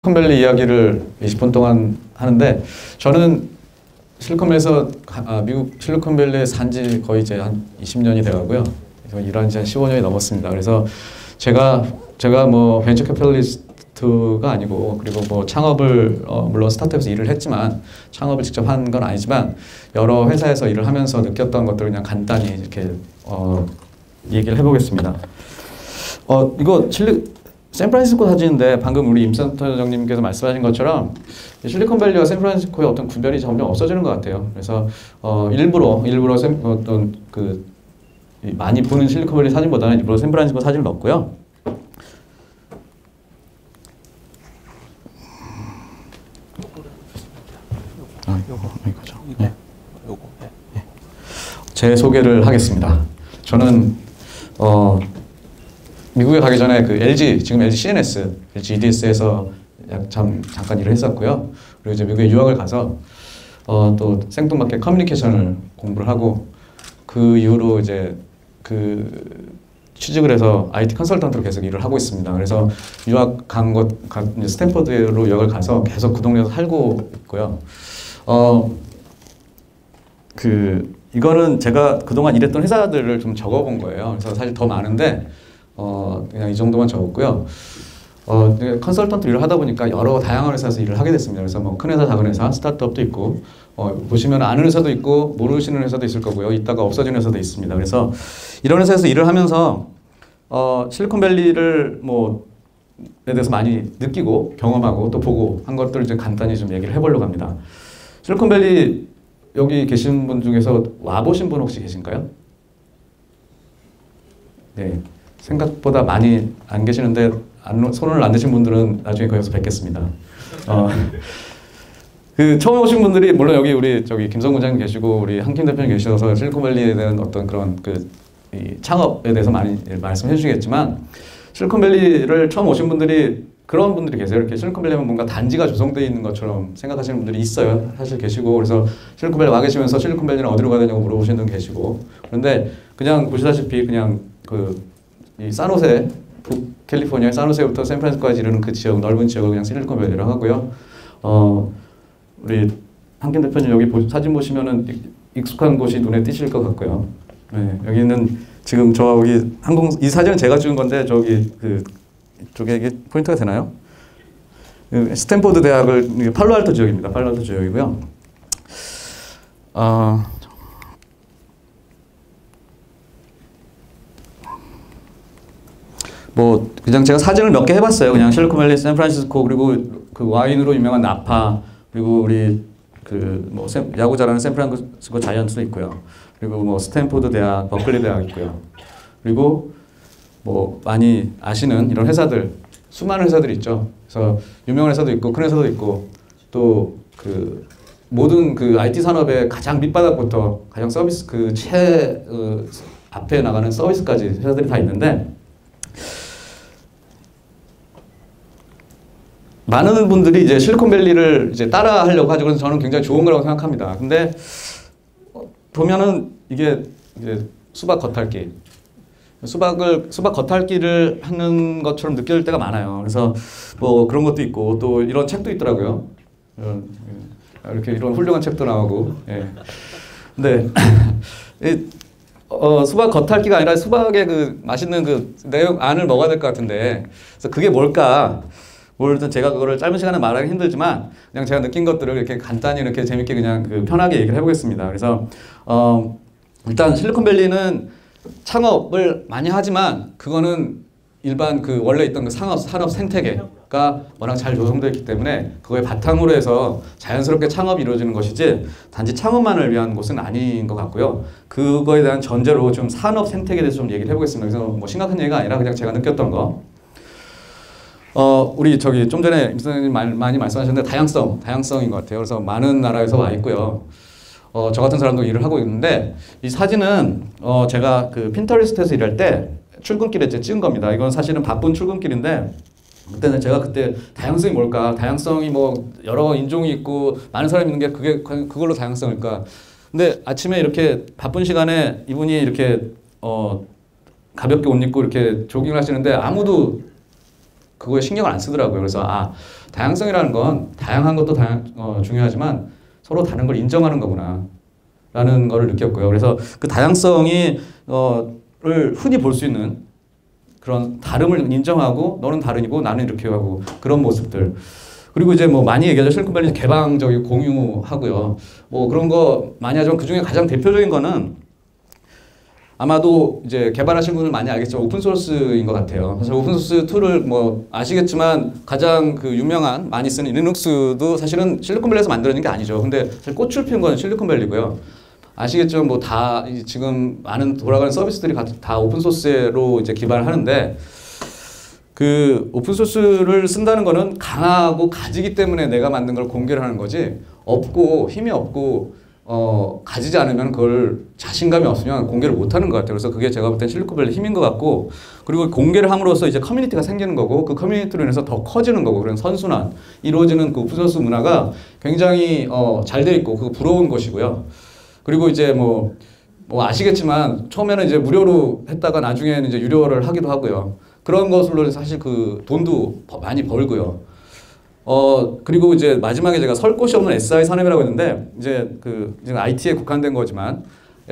실리콘밸리 이야기를 20분 동안 하는데 저는 실리콘밸리에서 미국 실리콘밸리에 산지 거의 이제 한 20년이 돼가고요. 일한 지 한 15년이 넘었습니다. 그래서 제가 뭐 벤처 캐피탈리스트가 아니고 그리고 뭐 창업을 물론 스타트업에서 일을 했지만 창업을 직접 한 건 아니지만 여러 회사에서 일을 하면서 느꼈던 것들을 그냥 간단히 이렇게 얘기를 해보겠습니다. 이거 샌프란시스코 사진인데 방금 우리 임센터장님께서 말씀하신 것처럼 실리콘밸리와 샌프란시스코의 어떤 구별이 점점 없어지는 것 같아요. 그래서 일부러 어떤 많이 보는 실리콘밸리 사진보다는 일부러 샌프란시스코 사진을 넣었고요. 이거죠. 네. 제 소개를 하겠습니다. 저는 미국에 가기 전에 그 지금 LG CNS, LG EDS에서 잠깐 일을 했었고요. 그리고 이제 미국에 유학을 가서 또 생뚱맞게 커뮤니케이션을 공부를 하고 그 이후로 이제 취직을 해서 IT 컨설턴트로 계속 일을 하고 있습니다. 그래서 유학 스탠퍼드로 유학을 가서 계속 그 동네에서 살고 있고요. 이거는 제가 그동안 일했던 회사들을 좀 적어본 거예요. 그래서 사실 더 많은데 그냥 이 정도만 적었고요. 컨설턴트 일을 하다 보니까 여러 다양한 회사에서 일을 하게 됐습니다. 그래서 뭐 큰 회사, 작은 회사, 스타트업도 있고 보시면 아는 회사도 있고 모르시는 회사도 있을 거고요. 있다가 없어진 회사도 있습니다. 그래서 이런 회사에서 일을 하면서 실리콘밸리를 에 대해서 많이 느끼고 경험하고 또 보고 한 것들을 좀 간단히 좀 얘기를 해보려고 합니다. 실리콘밸리 여기 계신 분 중에서 와보신 분 혹시 계신가요? 네. 생각보다 많이 안 계시는데 손을 안 대신 분들은 나중에 거기서 뵙겠습니다. 처음에 오신 분들이 물론 여기 우리 김성구 장님 계시고 우리 한김 대표님 계셔서 실리콘밸리에 대한 어떤 그런 이 창업에 대해서 많이 말씀해 주시겠지만 실리콘밸리를 처음 오신 분들이 그런 분들이 계세요. 이렇게 실리콘밸리면 뭔가 단지가 조성되어 있는 것처럼 생각하시는 분들이 있어요. 사실 계시고 그래서 실리콘밸리 와 계시면서 실리콘밸리는 어디로 가야 되냐고 물어보시는 분 계시고 그런데 그냥 보시다시피 그냥 이 산호세, 캘리포니아 산호세부터 샌프란시스코까지 이르는 그 지역, 넓은 지역을 그냥 실리콘밸리라고 하고요. 우리 한김 대표님 여기 사진 보시면은 익숙한 곳이 눈에 띄실 것 같고요. 네, 여기는 지금 이 사진은 제가 찍은 건데 이쪽에 이게 포인트가 되나요? 스탠포드 대학을 팔로알토 지역입니다. 팔로알토 지역이고요. 그냥 제가 사진을 몇 개 해봤어요. 그냥 실리콘밸리, 샌프란시스코 그리고 그 와인으로 유명한 나파 그리고 우리 야구 잘하는 샌프란시스코 자이언츠도 있고요. 그리고 스탠포드 대학, 버클리 대학 있고요. 그리고 많이 아시는 이런 회사들 수많은 회사들이 있죠. 그래서 유명한 회사도 있고 큰 회사도 있고 또 모든 IT 산업의 가장 밑바닥부터 가장 서비스 앞에 나가는 서비스까지 회사들이 다 있는데. 많은 분들이 이제 실리콘밸리를 이제 따라 하려고 하죠. 그래서 저는 굉장히 좋은 거라고 생각합니다. 근데 보면은 이게 이제 수박 겉핥기. 수박 겉핥기를 하는 것처럼 느껴질 때가 많아요. 그래서 그런 것도 있고 또 이런 책도 있더라고요. 이렇게 이런 훌륭한 책도 나오고. 예. 근데 수박 겉핥기가 아니라 수박의 맛있는 내용 안을 먹어야 될 것 같은데. 그래서 그게 뭘까? 제가 그거를 짧은 시간에 말하기 힘들지만 그냥 제가 느낀 것들을 이렇게 간단히 이렇게 재밌게 그냥 편하게 얘기를 해보겠습니다. 그래서 일단 실리콘밸리는 창업을 많이 하지만 그거는 일반 원래 있던 산업 생태계가 워낙 잘 조성되어 있기 때문에 그거에 바탕으로 해서 자연스럽게 창업이 이루어지는 것이지 단지 창업만을 위한 곳은 아닌 것 같고요. 그거에 대한 전제로 좀 산업 생태계에 대해서 좀 얘기를 해보겠습니다. 그래서 심각한 얘기가 아니라 그냥 제가 느꼈던 거. 우리 좀 전에 임 선생님 많이 말씀하셨는데 다양성인 것 같아요. 그래서 많은 나라에서 와 있고요. 저 같은 사람도 일을 하고 있는데 이 사진은 제가 핀터레스트에서 일할 때 출근길에 찍은 겁니다. 이건 사실은 바쁜 출근길인데 그때는 제가 다양성이 뭘까? 다양성이 여러 인종이 있고 많은 사람이 있는 게 그걸로 다양성일까? 근데 아침에 이렇게 바쁜 시간에 이분이 이렇게 가볍게 옷 입고 이렇게 조깅을 하시는데 아무도 그거에 신경을 안 쓰더라고요. 그래서 다양성이라는 건 다양한 것도 중요하지만 서로 다른 걸 인정하는 거구나 라는 거를 느꼈고요. 그래서 그 다양성이 를 흔히 볼 수 있는 그런 다름을 인정하고 너는 다르고 나는 이렇게 하고 그런 모습들. 그리고 이제 뭐 많이 얘기하죠. 실리콘밸리 개방적이고 공유하고요. 뭐 그런 거 많이 하지만 그 중에 가장 대표적인 거는 아마도 이제 개발하신 분들 많이 알겠지만 오픈소스인 것 같아요. 그래서 오픈소스 툴을 뭐 아시겠지만 가장 그 유명한 많이 쓰는 리눅스도 사실은 실리콘밸리에서 만들어진 게 아니죠. 근데 사실 꽃을 피운 건 실리콘밸리고요. 아시겠죠? 뭐 다 지금 많은 돌아가는 서비스들이 다 오픈소스로 이제 기반을 하는데 그 오픈소스를 쓴다는 거는 강하고 가지기 때문에 내가 만든 걸 공개를 하는 거지 없고 힘이 없고 가지지 않으면 그걸 자신감이 없으면 공개를 못 하는 것 같아요. 그래서 그게 제가 볼 땐 실리콘밸리 힘인 것 같고 그리고 공개를 함으로써 이제 커뮤니티가 생기는 거고 그 커뮤니티로 인해서 더 커지는 거고 그런 선순환 이루어지는 그 오픈소스 문화가 굉장히 잘 돼 있고 그거 부러운 것이고요. 그리고 이제 뭐 아시겠지만 처음에는 이제 무료로 했다가 나중에는 이제 유료를 하기도 하고요. 그런 것으로 사실 그 돈도 많이 벌고요. 그리고 이제 마지막에 제가 설 곳이 없는 SI 산업이라고 했는데 이제 그 지금 IT에 국한된 거지만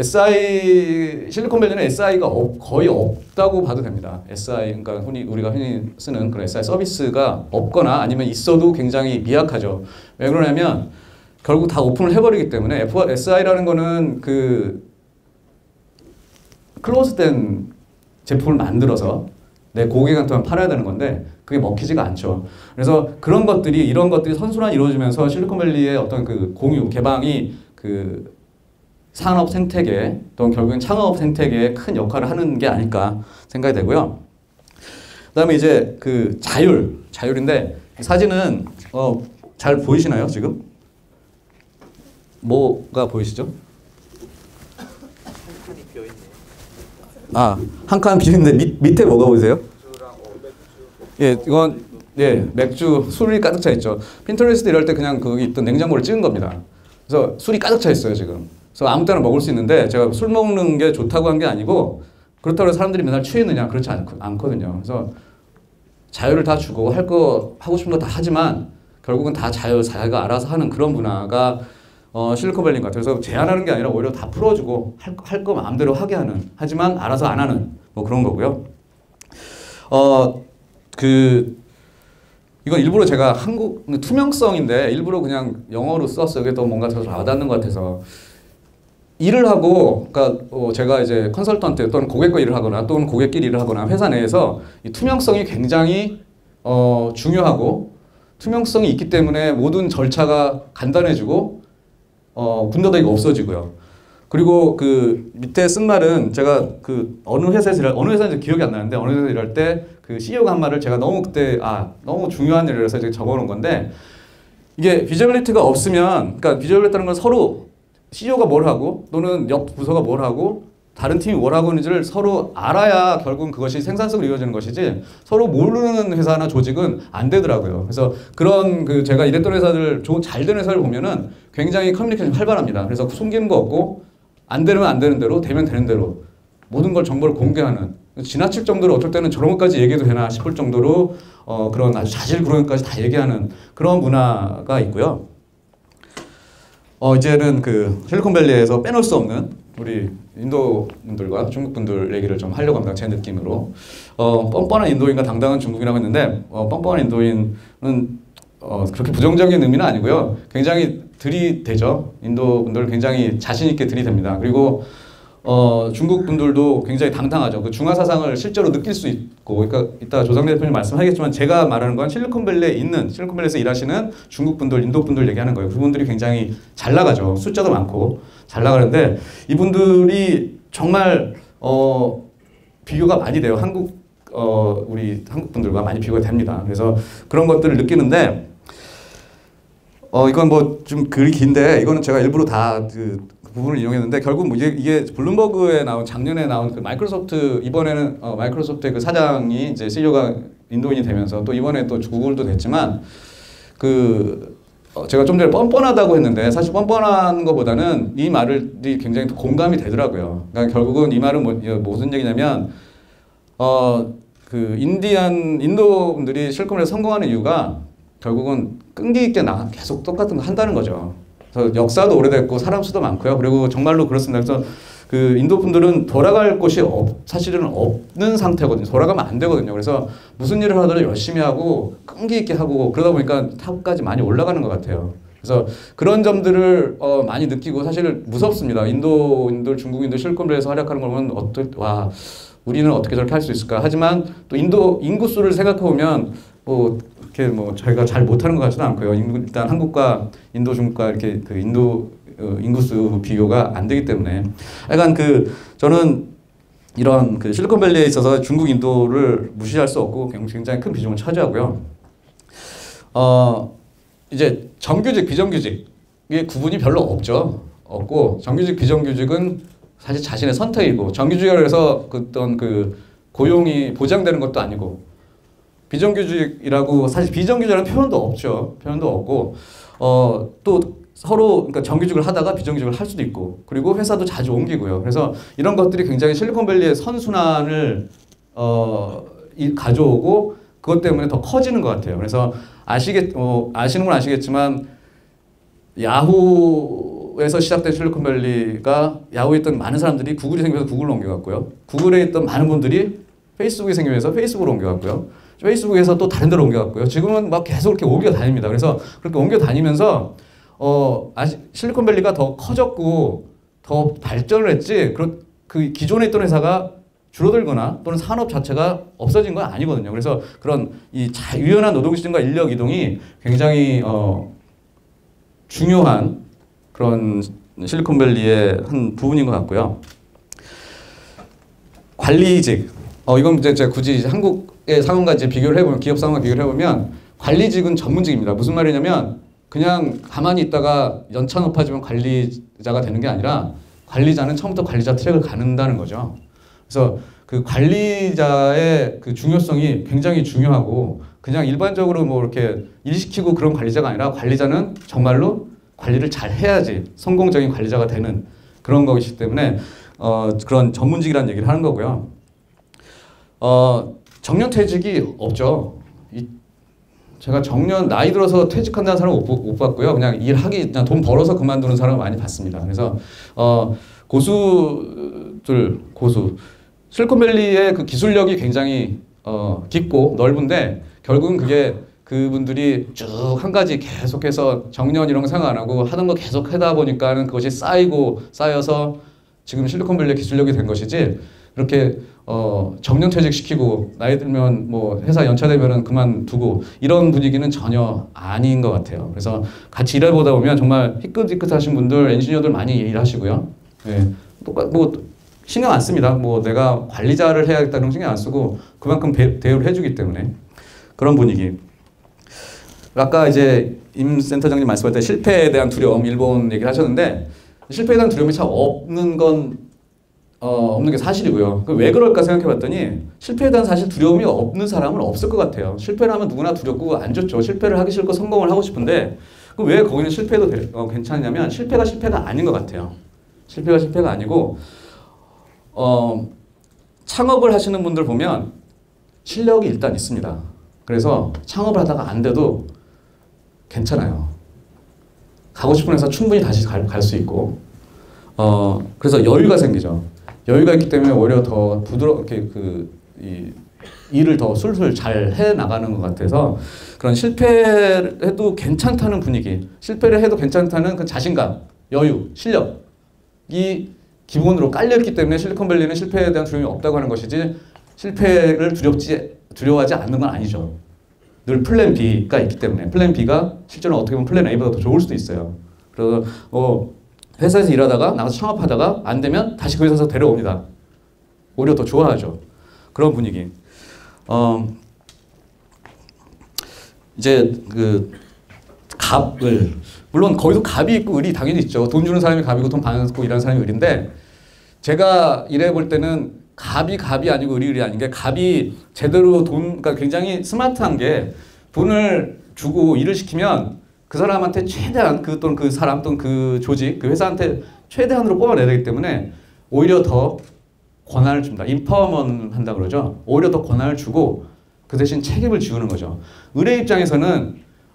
실리콘밸리는 SI가 거의 없다고 봐도 됩니다. SI 그러니까 우리가 흔히 쓰는 그런 SI 서비스가 없거나 아니면 있어도 굉장히 미약하죠. 왜 그러냐면 결국 다 오픈을 해버리기 때문에 SI라는 거는 그 클로즈된 제품을 만들어서 내 고객한테만 팔아야 되는 건데 그게 먹히지가 않죠. 그래서 이런 것들이 선순환이 이루어지면서 실리콘밸리의 어떤 그 공유, 개방이 그 산업 생태계 또는 결국엔 창업 생태계에 큰 역할을 하는 게 아닐까 생각이 되고요. 그다음에 이제 그 자율인데 사진은 잘 보이시나요 지금? 뭐가 보이시죠? 한 칸 비어있는데 밑에 뭐가 보이세요? 예, 이건 맥주 술이 가득 차 있죠. 핀터레스트 이럴 때 그냥 거기 있던 냉장고를 찍은 겁니다. 그래서 술이 가득 차 있어요 지금. 그래서 아무 때나 먹을 수 있는데 제가 술 먹는 게 좋다고 한 게 아니고 그렇다고 해서 사람들이 맨날 취했느냐 그렇지 않거든요. 그래서 자유를 다 주고 하고 싶은 거 다 하지만 결국은 다 자기가 알아서 하는 그런 문화가 실리콘밸리인 것 같아요. 그래서 제한하는 게 아니라 오히려 다 풀어주고 할 거 마음대로 하게 하는 하지만 알아서 안 하는 뭐 그런 거고요. 이건 일부러 제가 투명성인데 일부러 그냥 영어로 썼어요. 그게 더 뭔가 더 와닿는 것 같아서 일을 하고 그러니까 제가 이제 컨설턴트 또는 고객과 일을 하거나 또는 고객끼리 일을 하거나 회사 내에서 이 투명성이 굉장히 중요하고 투명성이 있기 때문에 모든 절차가 간단해지고 군더더기가 없어지고요. 그리고 그 밑에 쓴 말은 제가 그 어느 회사인지 기억이 안 나는데 어느 회사에서 일할 때 그 CEO가 한 말을 제가 너무 그때 너무 중요한 일이라서 이제 적어놓은 건데 이게 비저빌리티가 없으면 그러니까 비저빌리티라는 건 서로 CEO가 뭘 하고 또는 옆 부서가 뭘 하고 다른 팀이 뭘 하고 있는지를 서로 알아야 결국은 그것이 생산성으로 이루어지는 것이지 서로 모르는 회사나 조직은 안 되더라고요. 그래서 그런 제가 일했던 회사들 잘 되는 회사를 보면은 굉장히 커뮤니케이션이 활발합니다. 그래서 숨기는 거 없고 안 되면 안 되는 대로 되면 되는 대로 모든 걸 정보를 공개하는 지나칠 정도로 어떨 때는 저런 것까지 얘기해도 되나 싶을 정도로 그런 아주 자질 그런 것까지 다 얘기하는 그런 문화가 있고요. 이제는 그 실리콘밸리에서 빼놓을 수 없는 우리 인도 분들과 중국 분들 얘기를 좀 하려고 합니다. 제 느낌으로. 뻔뻔한 인도인과 당당한 중국이라고 했는데 뻔뻔한 인도인은 그렇게 부정적인 의미는 아니고요. 굉장히 들이대죠. 인도 분들 굉장히 자신 있게 들이댑니다. 그리고 중국 분들도 굉장히 당당하죠. 그 중화 사상을 실제로 느낄 수 있고, 그러니까 이따 조상래 대표님 말씀하겠지만 제가 말하는 건 실리콘밸리에서 일하시는 중국 분들, 인도 분들 얘기하는 거예요. 그분들이 굉장히 잘 나가죠. 숫자도 많고 잘 나가는데 이분들이 정말 비교가 많이 돼요. 우리 한국 분들과 많이 비교가 됩니다. 그래서 그런 것들을 느끼는데 이건 뭐 좀 글이 긴데 이거는 제가 일부러 다 그 부분을 이용했는데 결국 뭐 이게 블룸버그에 작년에 나온 그 마이크로소프트 이번에는 마이크로소프트의 그 사장이 이제 CEO가 인도인이 되면서 또 이번에 또 구글도 됐지만 제가 좀 전에 뻔뻔하다고 했는데 사실 뻔뻔한 것보다는 이 말이 굉장히 또 공감이 되더라고요. 그러니까 결국은 이 말은 무슨 얘기냐면 그 인도 분들이 실컷 성공하는 이유가 결국은 끈기 있게 계속 똑같은 거 한다는 거죠. 그래서 역사도 오래됐고 사람 수도 많고요. 그리고 정말로 그렇습니다. 그래서 그 인도 분들은 돌아갈 곳이 사실은 없는 상태거든요. 돌아가면 안 되거든요. 그래서 무슨 일을 하더라도 열심히 하고 끈기 있게 하고 그러다 보니까 탑까지 많이 올라가는 것 같아요. 그래서 그런 점들을 많이 느끼고 사실 무섭습니다. 인도인들, 중국인들 실컷에서 활약하는 걸 보면 와 우리는 어떻게 저렇게 할 수 있을까? 하지만 또 인도 인구수를 생각해 보면 뭐 이렇게 뭐 저희가 잘 못하는 것 같지는 않고요. 일단 한국과 인도, 중국과 이렇게 그 인도 인구수 비교가 안 되기 때문에 약간 그 저는 이런 그 실리콘밸리에 있어서 중국, 인도를 무시할 수 없고 굉장히 큰 비중을 차지하고요. 이제 정규직, 비정규직의 구분이 별로 없고 정규직, 비정규직은 사실 자신의 선택이고 정규직이라고 해서 어떤 그 고용이 보장되는 것도 아니고 비정규직이라고 사실 비정규직이라는 표현도 없죠. 표현도 없고 또 서로 그러니까 정규직을 하다가 비정규직을 할 수도 있고 그리고 회사도 자주 옮기고요. 그래서 이런 것들이 굉장히 실리콘밸리의 선순환을 가져오고 그것 때문에 더 커지는 것 같아요. 그래서 아시는 건 아시겠지만 야후에서 시작된 실리콘밸리가 야후에 있던 많은 사람들이 구글이 생겨서 구글로 옮겨갔고요. 구글에 있던 많은 분들이 페이스북이 생기면서 페이스북으로 옮겨갔고요. 페이스북에서 또 다른 데로 옮겨갔고요. 지금은 막 계속 이렇게 옮겨 다닙니다. 그래서 그렇게 옮겨 다니면서 실리콘밸리가 더 커졌고 더 발전을 했지 그 기존에 있던 회사가 줄어들거나 또는 산업 자체가 없어진 건 아니거든요. 그래서 그런 이 유연한 노동 시스템과 인력 이동이 굉장히 중요한 그런 실리콘밸리의 한 부분인 것 같고요. 관리직. 이건 이제 제가 굳이 한국의 상황과 이제 비교를 해보면 기업 상황과 비교를 해보면 관리직은 전문직입니다. 무슨 말이냐면 그냥 가만히 있다가 연차 높아지면 관리자가 되는 게 아니라 관리자는 처음부터 관리자 트랙을 가는다는 거죠. 그래서 그 관리자의 그 중요성이 굉장히 중요하고 그냥 일반적으로 뭐 이렇게 일 시키고 그런 관리자가 아니라 관리자는 정말로 관리를 잘 해야지 성공적인 관리자가 되는 그런 것이기 때문에 그런 전문직이라는 얘기를 하는 거고요. 정년퇴직이 없죠. 제가 정년 나이 들어서 퇴직한다는 사람은 못 봤고요. 그냥 그냥 돈 벌어서 그만두는 사람을 많이 봤습니다. 그래서 고수 실리콘밸리의 그 기술력이 굉장히 깊고 넓은데 결국은 그게 그분들이 쭉 한 가지 계속해서 정년 이런 거 생각 안 하고 하는 거 계속 하다 보니까는 그것이 쌓여서 지금 실리콘밸리의 기술력이 된 것이지 그렇게 정년 퇴직시키고 나이 들면 뭐 회사 연차되면은 그만두고 이런 분위기는 전혀 아닌 것 같아요. 그래서 같이 일해보다 보면 정말 희끗희끗하신 분들, 엔지니어들 많이 일하시고요. 네. 뭐 신경 안 씁니다. 뭐 내가 관리자를 해야겠다는 신경 안 쓰고 그만큼 대우를 해주기 때문에 그런 분위기. 아까 이제 임 센터장님 말씀할 때 실패에 대한 두려움, 일본 얘기를 하셨는데 실패에 대한 두려움이 참 없는 게 사실이고요. 왜 그럴까 생각해봤더니 실패에 대한 사실 두려움이 없는 사람은 없을 것 같아요. 실패를 하면 누구나 두렵고 안 좋죠. 실패를 하기 싫고 성공을 하고 싶은데 왜 거기는 실패도 괜찮냐면 실패가 아닌 것 같아요. 실패가 아니고 창업을 하시는 분들 보면 실력이 일단 있습니다. 그래서 창업을 하다가 안 돼도 괜찮아요. 가고 싶은 회사 충분히 다시 갈 수 있고 그래서 여유가 생기죠. 여유가 있기 때문에 오히려 더 부드럽게 일을 더 술술 잘 해나가는 것 같아서 그런 실패를 해도 괜찮다는 분위기, 실패를 해도 괜찮다는 그 자신감, 여유, 실력이 기본으로 깔려있기 때문에 실리콘밸리는 실패에 대한 두려움이 없다고 하는 것이지 실패를 두려워하지 않는 건 아니죠. 늘 플랜 B가 있기 때문에 플랜 B가 실제로 어떻게 보면 플랜 A보다 더 좋을 수도 있어요. 그래서 회사에서 일하다가 나가서 창업하다가 안 되면 다시 그 회사에서 데려옵니다. 오히려 더 좋아하죠. 그런 분위기. 이제 그 갑을 물론 거기도 갑이 있고 을이 당연히 있죠. 돈 주는 사람이 갑이고 돈 받고 일하는 사람이 을인데 제가 일해볼 때는 갑이 아니고 을이 아닌 게 갑이 제대로 그러니까 굉장히 스마트한 게 돈을 주고 일을 시키면 그 사람한테 최대한 또는 그 사람 또는 그 조직, 그 회사한테 최대한으로 뽑아내야 되기 때문에 오히려 더 권한을 줍니다. 임파워먼트 한다 그러죠. 오히려 더 권한을 주고 그 대신 책임을 지우는 거죠. 의뢰 입장에서는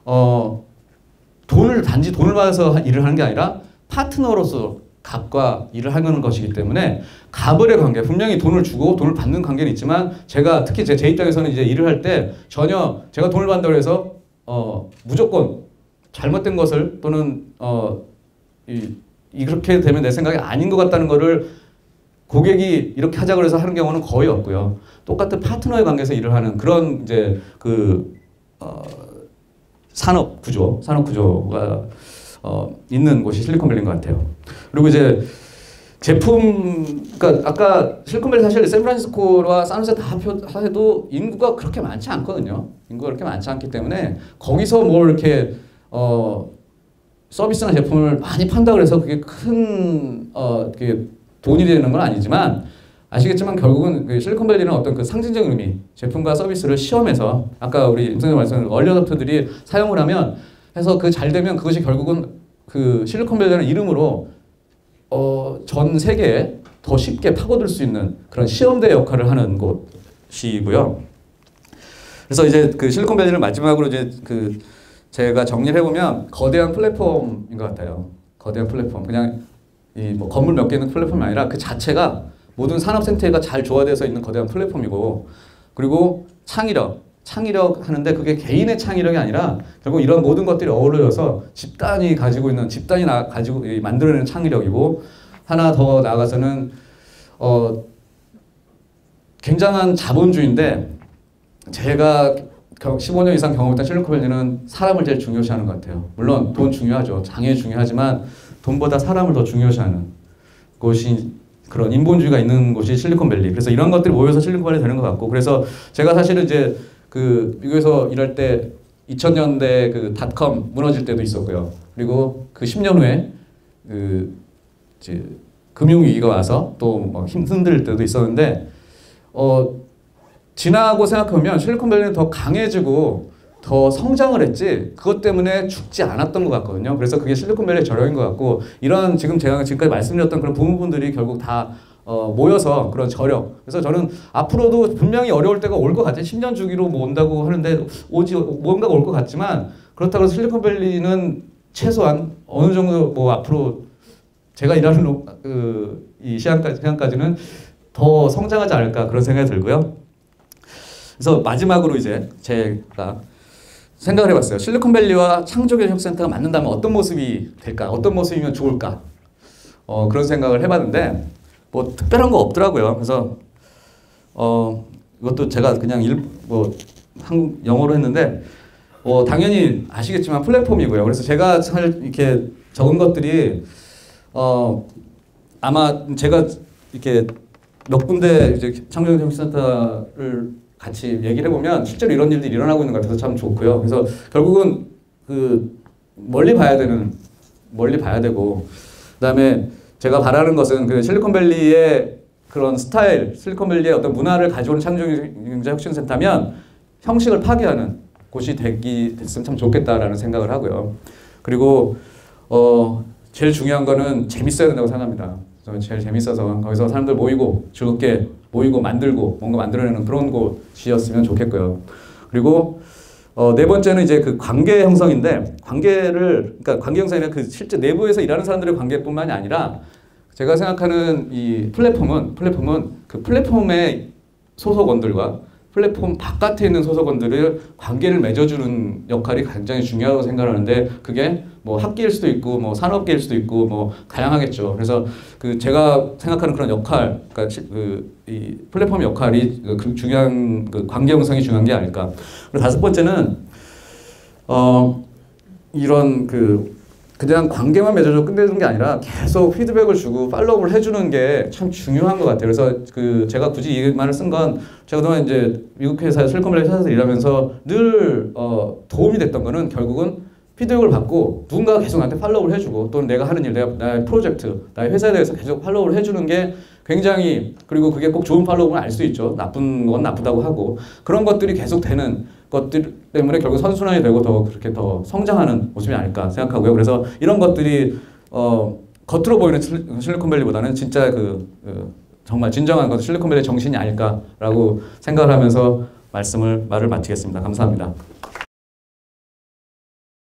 단지 돈을 받아서 일을 하는 게 아니라 파트너로서 갑과 일을 하는 것이기 때문에 갑을의 관계, 분명히 돈을 주고 돈을 받는 관계는 있지만 특히 제 입장에서는 이제 일을 할 때 전혀 제가 돈을 받는다고 해서 무조건 잘못된 것을 또는 이렇게 되면 내 생각이 아닌 것 같다는 거를 고객이 이렇게 하자고 해서 하는 경우는 거의 없고요. 똑같은 파트너의 관계에서 일을 하는 그런 이제 산업 구조가 있는 곳이 실리콘밸리인 것 같아요. 그리고 이제 그러니까 아까 실리콘밸리 사실 샌프란시스코와 산호세 다 합해도 인구가 그렇게 많지 않거든요. 인구가 그렇게 많지 않기 때문에 거기서 뭘 이렇게 서비스나 제품을 많이 판다고 해서 그게 큰 그게 돈이 되는 건 아니지만 아시겠지만 결국은 그 실리콘밸리는 어떤 그 상징적인 의미, 제품과 서비스를 시험해서 아까 우리 임 선생님 말씀하신 얼리 어댑터들이 사용을 하면 해서 잘 되면 그것이 결국은 그 실리콘밸리라는 이름으로 전 세계에 더 쉽게 파고들 수 있는 그런 시험대 역할을 하는 곳이고요. 그래서 이제 그 실리콘밸리를 마지막으로 이제 제가 정리를 해보면 거대한 플랫폼인 것 같아요. 거대한 플랫폼. 그냥 뭐 건물 몇 개 있는 플랫폼이 아니라 그 자체가 모든 산업 생태계가 잘 조화되어서 있는 거대한 플랫폼이고, 그리고 창의력 하는데 그게 개인의 창의력이 아니라 결국 이런 모든 것들이 어우러져서 집단이 가지고 만들어내는 창의력이고, 하나 더 나아가서는 굉장한 자본주의인데 제가 15년 이상 경험했던 실리콘밸리는 사람을 제일 중요시하는 것 같아요. 물론 돈 중요하죠. 장애 중요하지만 돈보다 사람을 더 중요시하는 곳이, 그런 인본주의가 있는 곳이 실리콘밸리. 그래서 이런 것들이 모여서 실리콘밸리 되는 것 같고, 그래서 제가 사실은 이제 미국에서 일할 때 2000년대 그 닷컴 무너질 때도 있었고요. 그리고 그 10년 후에 이제 금융위기가 와서 또 막 힘들 때도 있었는데, 지나고 생각하면 실리콘밸리는 더 강해지고 더 성장을 했지 그것 때문에 죽지 않았던 것 같거든요. 그래서 그게 실리콘밸리의 저력인 것 같고, 이런 제가 지금까지 말씀드렸던 그런 부분들이 결국 다 모여서 그런 저력. 그래서 저는 앞으로도 분명히 어려울 때가 올 것 같아요. 10년 주기로 뭐 온다고 하는데 뭔가가 올 것 같지만, 그렇다고 해서 실리콘밸리는 최소한 어느 정도 뭐 앞으로 제가 일하는 이 시간까지는 더 성장하지 않을까 그런 생각이 들고요. 그래서 마지막으로 이제 제가 생각을 해봤어요. 실리콘밸리와 창조교육센터가 만든다면 어떤 모습이 될까? 어떤 모습이면 좋을까? 그런 생각을 해봤는데 뭐 특별한 거 없더라고요. 그래서 이것도 제가 그냥 영어로 했는데 당연히 아시겠지만 플랫폼이고요. 그래서 제가 이렇게 적은 것들이 아마 제가 이렇게 몇 군데 이제 창조교육센터를 같이 얘기를 해보면 실제로 이런 일들이 일어나고 있는 것 같아서 참 좋고요. 그래서 결국은 멀리 봐야 되고, 그다음에 제가 바라는 것은 그 실리콘밸리의 그런 스타일, 실리콘밸리의 어떤 문화를 가져오는 창조경제혁신센터면 형식을 파괴하는 곳이 됐으면 참 좋겠다라는 생각을 하고요. 그리고 제일 중요한 거는 재밌어야 된다고 생각합니다. 저는 제일 재밌어서 거기서 사람들 모이고 즐겁게 모이고 만들고 뭔가 만들어내는 그런 곳이었으면 좋겠고요. 그리고 네 번째는 이제 그 관계 형성인데, 그러니까 관계 형성이면 실제 내부에서 일하는 사람들의 관계뿐만이 아니라 제가 생각하는 이 플랫폼은 그 플랫폼의 소속원들과 플랫폼 바깥에 있는 소속원들을 관계를 맺어주는 역할이 굉장히 중요하다고 생각하는데, 그게 뭐 학계일 수도 있고 뭐 산업계일 수도 있고 뭐 다양하겠죠. 그래서 제가 생각하는 그런 역할, 그러니까 이 플랫폼 역할이 중요한 관계 형성이 중요한 게 아닐까. 그리고 다섯 번째는 이런 그냥 관계만 맺어서 끝내주는 게 아니라 계속 피드백을 주고 팔로우를 해주는 게 참 중요한 것 같아요. 그래서 제가 굳이 이 말을 쓴 건, 제가 그동안 이제 미국 회사, 실리콘밸리 회사에서 일하면서 늘 도움이 됐던 거는 결국은 피드백을 받고 누군가가 계속 나한테 팔로우를 해주고, 또는 내가 하는 일, 나의 프로젝트, 나의 회사에 대해서 계속 팔로우를 해주는 게 굉장히, 그리고 그게 꼭 좋은 팔로우는 알 수 있죠. 나쁜 건 나쁘다고 하고, 그런 것들이 계속 되는 것들 때문에 결국 선순환이 되고 그렇게 더 성장하는 모습이 아닐까 생각하고요. 그래서 이런 것들이 겉으로 보이는 실리콘밸리보다는 진짜 정말 진정한 것 실리콘밸리 정신이 아닐까라고 생각을 하면서 말을 마치겠습니다. 감사합니다.